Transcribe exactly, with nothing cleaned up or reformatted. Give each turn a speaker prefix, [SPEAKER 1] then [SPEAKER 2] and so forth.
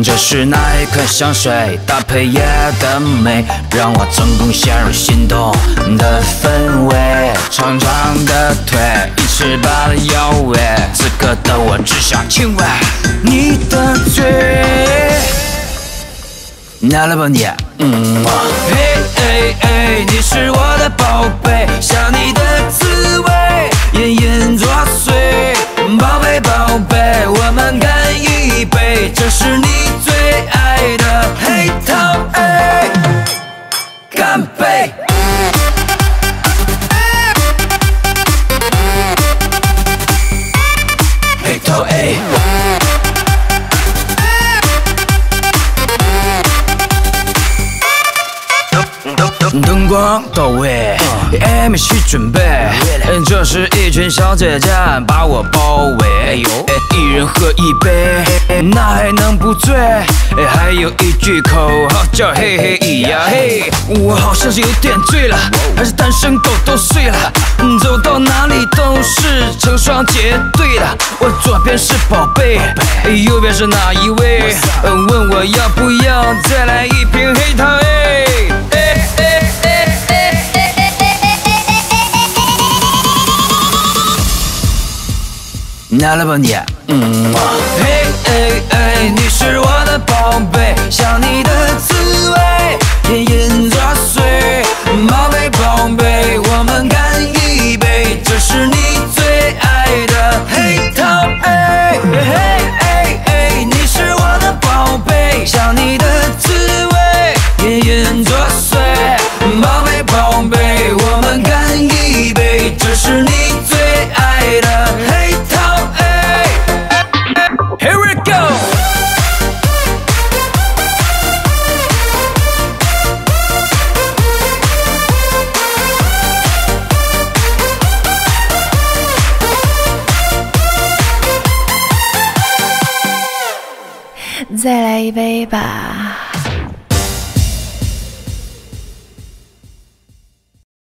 [SPEAKER 1] 这是哪一款香水搭配夜的美，让我成功陷入心动的氛围。长长的腿，一尺八的腰围，此刻的我只想亲吻你的嘴。拿了吧你，嗯，嘿嘿嘿，你是我的宝贝，想你的滋味，隐隐作祟。宝贝宝贝，我们干一杯，这是你最爱的黑糖 A， 干杯！黑糖 A。灯光到位 ，M 去准备，这是一群小姐姐把我包围，一人喝一杯，那还能不醉？还有一句口号叫嘿嘿咿呀嘿，我好像是有点醉了，还是单身狗都睡了，走到哪里都是成双结对的。我左边是宝贝，右边是哪一位？问我要不要再来一瓶黑糖 A？ 拿了吧你，嗯，嘿嘿嘿，你是我的宝贝，想你的滋味，隐隐作祟。宝贝宝贝，我们干一杯，这是你最爱的黑糖 A。嘿嘿嘿，你是我的宝贝，想你的滋味，隐隐作祟。宝贝宝贝，我们干一杯，这是你最爱的黑糖。Here we go！
[SPEAKER 2] 再来一杯吧。